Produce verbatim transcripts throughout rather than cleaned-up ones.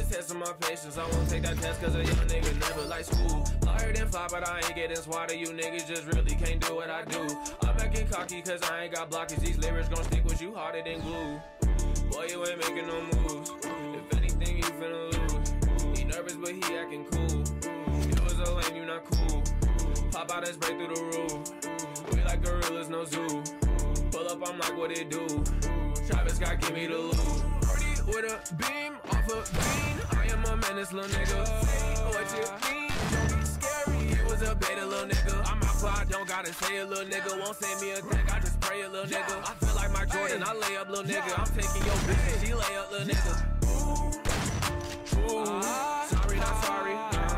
testing my patience. I won't take that test cause a young nigga never like school. Higher than fly, but I ain't getting swatted. You niggas just really can't do what I do. I'm acting cocky cause I ain't got blockers. These lyrics gon' stick with you harder than glue. Boy, you ain't making no moves. If anything, you finna lose. He nervous, but he acting cool. It was a lame, you not cool. Pop out and spray through the roof. We like gorillas, no zoo. Pull up, I'm like, what it do? Travis Scott, give me the loot. With a beam, off a beam. I am a menace, little nigga. What you mean? Don't be scary. It was a beta, little nigga. I'm outside, don't gotta say it, little nigga. Won't send me a thing, I just pray it, little nigga. I feel like Mike Jordan, I lay up, little nigga. I'm taking your bitch, she lay up, little nigga. Ooh, ooh, sorry, not sorry.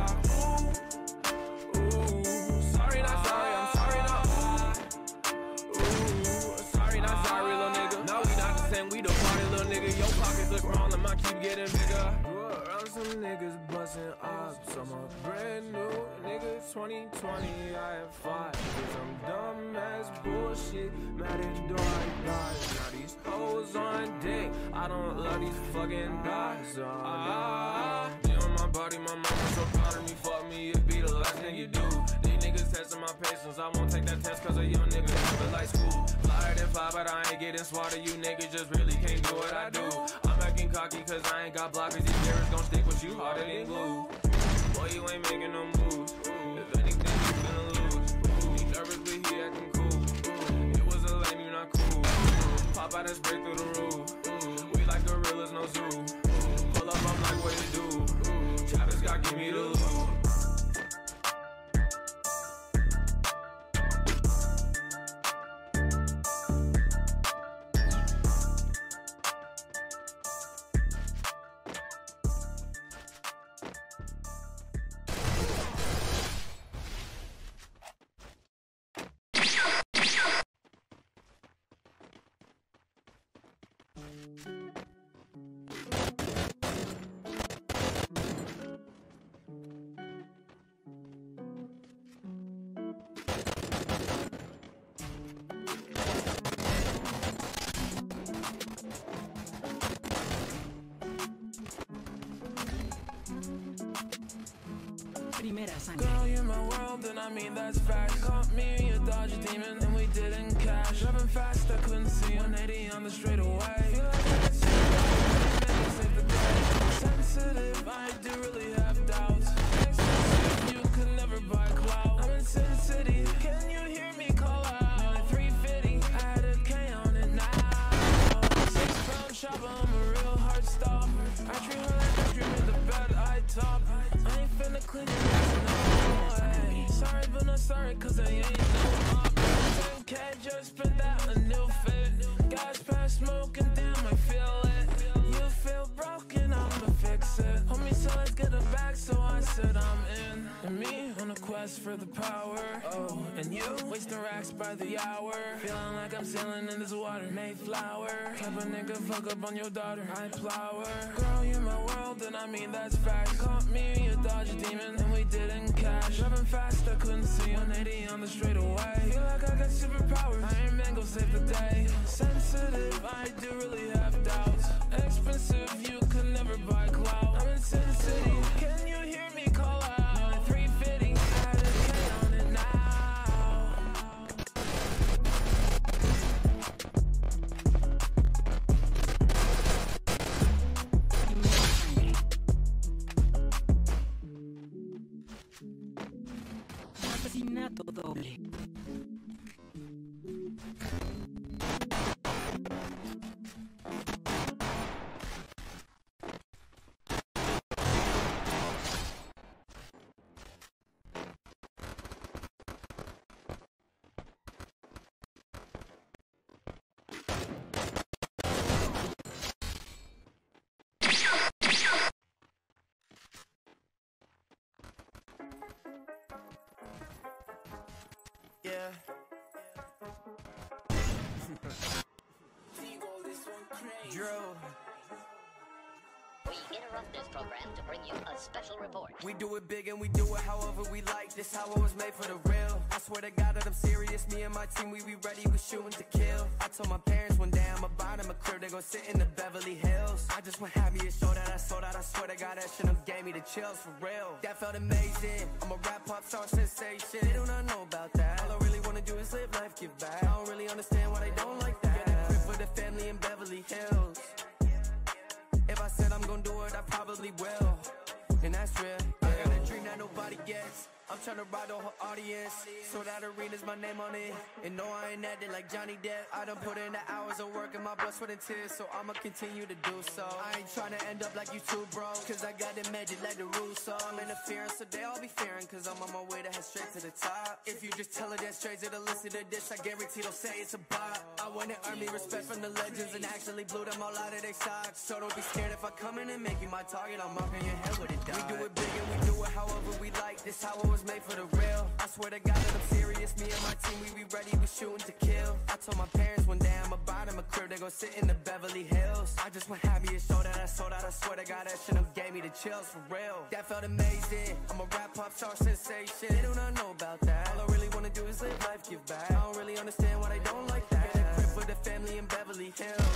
Ooh, sorry, not sorry. I'm sorry, not ooh. Sorry, not sorry, little nigga. No, we not the same, we the party, little nigga. Your pockets look small and mine keep getting bigger. Grew around some niggas busting ops. I'm a brand new nigga, twenty twenty, I have five. Cause I'm dumb as bullshit, mad at do I die. Now these hoes on dick, I don't love these fucking guys. Oh, ah, you on my body, my mama so proud of me. Fuck me, it be the last thing you do. These niggas testing my patience, I won't take that test cause a young nigga never like school. Flyer than fly, but I ain't getting swatted. You niggas just really can't do what I do. I'm acting cocky cause I ain't got blockers. These lyrics gon' stick with you harder than glue. Boy, you ain't making no moves. If anything, you finna lose. He nervous, but he acting cool. It was a lame, you not cool. Pop out and spray through the roof. We like gorillas, no zoo. Pull up, I'm like, what it do? Travis Scott, give me the loot. Girl, you're my world, and I mean that's fact. Caught me, you dodge a demon, and we didn't cash. Driving fast, I couldn't see one eighty on the straightaway. Feel like I could see it, maybe save the day. Sensitive, I do really have doubts. Expensive, you could never buy clout. I'm in Sin City, can you hear me call out? Nearly three fifty, I had a K on it now. Six pound chopper, I'm a real hard stop. I treat her like I dream in the bed I top. I ain't finna clean it. Sorry, but not sorry, cause I ain't no up. ten K, just spent that a new fit. Gas pass smoking, damn, I feel it. You feel broken, I'ma fix it. Homie, so let's get it back, so I said I'm in. And me on a quest for the power. Oh, and you wasting racks by the hour. Feeling like I'm sailing in this water, Mayflower. Type of nigga fuck up on your daughter, I plow her. Girl, you're my world, and I mean that's fact. Caught me, you dodge a demon, and we didn't cash. Driving fast, I couldn't see one eighty on the straightaway. Feel like I got superpowers, Iron Man go save the day. Sensitive, I do really have doubts. Expensive, you could never buy clout. I'm in Sin City, can you hear me call out? Nearly three fifty, I had a K on it now. Asesinato doble. Yeah. Drew. We interrupt this program to bring you a special report. We do it big and we do it however we like. This how it was made for the real. I swear to God that I'm serious. Me and my team, we be ready, we shooting to kill. I told my parents one day I'ma buy bottom of crib, they gon' sit in the Beverly Hills. I just went happy and showed that I sold out. I swear to God, that shit done gave me the chills for real. That felt amazing. I'm a rap pop star sensation. They do not know about that. All I really wanna do is live life, give back. I don't really understand why they don't like that. Get a crib for the family in Beverly Hills. If I said I'm gonna do it, I probably will. And that's real. I got a dream that nobody gets. I'm tryna ride the whole audience, so that arena's my name on it. And no, I ain't acting like Johnny Depp. I done put in the hours of work in my blood, sweat and tears, so I'ma continue to do so. I ain't tryna end up like you two, bro, cause I got the magic like the Russo. I'm interfering, so they all be fearing, cause I'm on my way to head straight to the top. If you just tell her that straight to the listen to this, I guarantee they'll say it's a bop. I wanna earn me respect from the legends and actually blew them all out of their socks. So don't be scared if I come in and make you my target, I'm up in your head with it, dog. We do it big and we do it however we like. This how it was made for the real. I swear to God that I'm serious. Me and my team, we be ready, we shooting to kill. I told my parents one day I'm a bottom of crib, they gon' sit in the Beverly Hills. I just went happy and showed that I sold out. I swear to God that shit done gave me the chills for real. That felt amazing. I'm a rap pop star sensation. They do not know about that. All I really wanna do is live life, give back. I don't really understand why they don't like that. Get a crib for the family in Beverly Hills.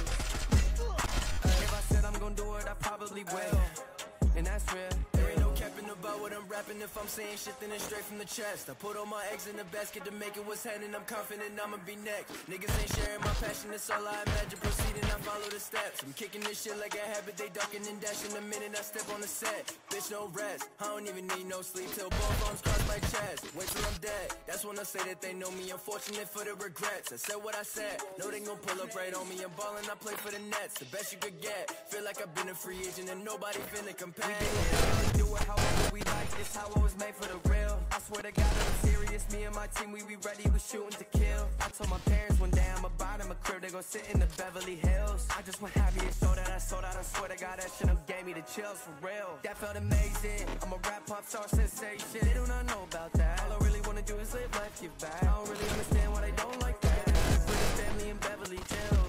If I said I'm gonna do it, I probably will. And that's real. There ain't no capping about what I'm rapping. If I'm saying shit, then it's straight from the chest. I put all my eggs in the basket to make it what's happening. I'm confident I'ma be next. Niggas ain't sharing my passion, that's all I imagine. Proceeding, I follow the steps. I'm kicking this shit like a habit. They ducking and dashing the minute I step on the set. Bitch, no rest. I don't even need no sleep till both arms cross my chest. Wait till I'm dead. That's when I say that they know me. Unfortunate for the regrets. I said what I said. No, they gon' pull up right on me. I'm ballin', I play for the Nets. The best you could get. Feel like I've been a free agent and nobody finna compare. We do it however we like, this how it was made for the real. I swear to God that I'm serious, me and my team, we be ready, we shooting to kill. I told my parents one day I'm a bottom of crib, they gon' sit in the Beverly Hills. I just went happy and showed that I sold out, I swear to God that shit done gave me the chills for real. That felt amazing, I'm a rap pop star sensation. They do not know about that, all I really wanna do is live life, give back. I don't really understand why they don't like that. For the family in Beverly Hills.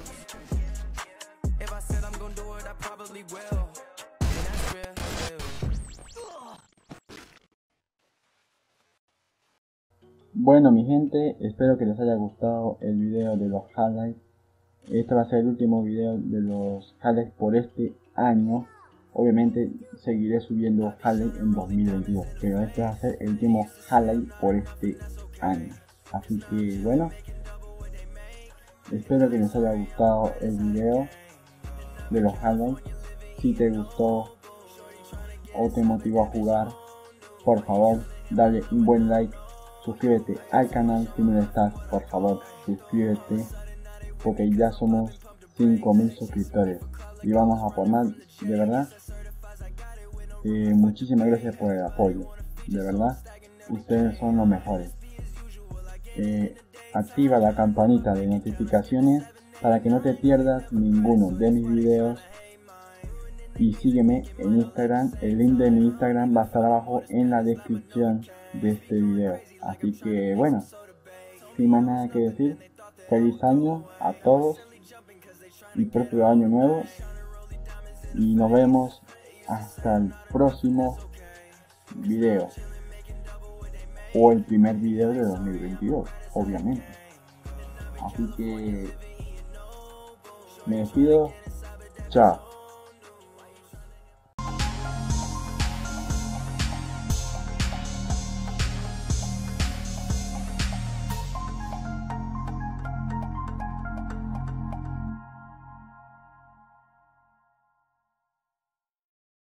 If I said I'm gonna do it, I probably will. And that's real. Bueno mi gente, espero que les haya gustado el video de los highlights. Este va a ser el último video de los highlights por este año. Obviamente seguiré subiendo highlights en dos mil veintidós, pero este va a ser el último highlight por este año. Así que bueno, espero que les haya gustado el video de los highlights. Si te gustó o te motivó a jugar, por favor dale un buen like. Suscríbete al canal si no lo estás, por favor suscríbete, porque ya somos cinco mil suscriptores y vamos a por más, de verdad. Eh, muchísimas gracias por el apoyo, de verdad, ustedes son los mejores. Eh, activa la campanita de notificaciones para que no te pierdas ninguno de mis videos y sígueme en Instagram. El link de mi Instagram va a estar abajo en la descripción de este video. Así que bueno, sin más nada que decir, feliz año a todos y próspero año nuevo, y nos vemos hasta el próximo video o el primer video de dos mil veintidós, obviamente. Así que me despido, chao.